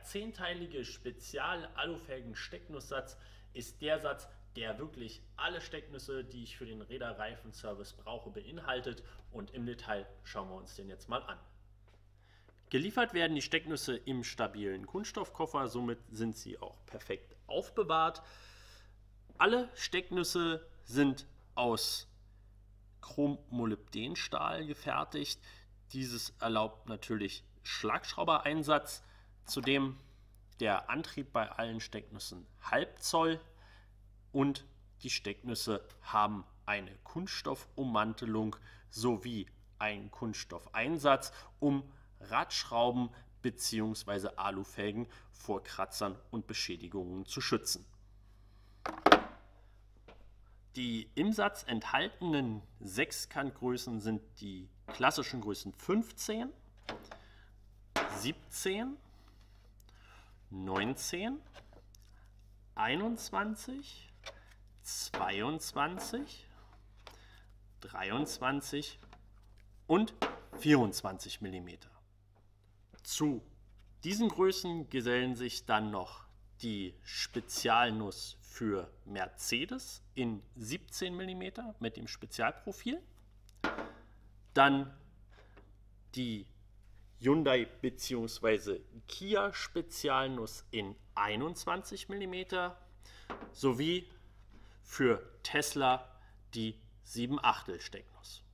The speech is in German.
zehnteilige Spezial-Alufelgen-Stecknusssatz ist der Satz, der wirklich alle Stecknüsse, die ich für den Räderreifenservice brauche, beinhaltet. Und im Detail schauen wir uns den jetzt mal an. Geliefert werden die Stecknüsse im stabilen Kunststoffkoffer, somit sind sie auch perfekt aufbewahrt. Alle Stecknüsse sind aus Chrommolybdenstahl gefertigt. Dieses erlaubt natürlich Schlagschraubereinsatz, zudem der Antrieb bei allen Stecknüssen halb Zoll und die Stecknüsse haben eine Kunststoffummantelung sowie einen Kunststoffeinsatz, um Radschrauben bzw. Alufelgen vor Kratzern und Beschädigungen zu schützen. Die im Satz enthaltenen Sechskantgrößen sind die klassischen Größen 15, 17, 19, 21, 22, 23 und 24 mm. Zu diesen Größen gesellen sich dann noch die Spezialnuss für Mercedes in 17 mm mit dem Spezialprofil, dann die Hyundai bzw. Kia Spezialnuss in 21 mm sowie für Tesla die 7/8 Stecknuss.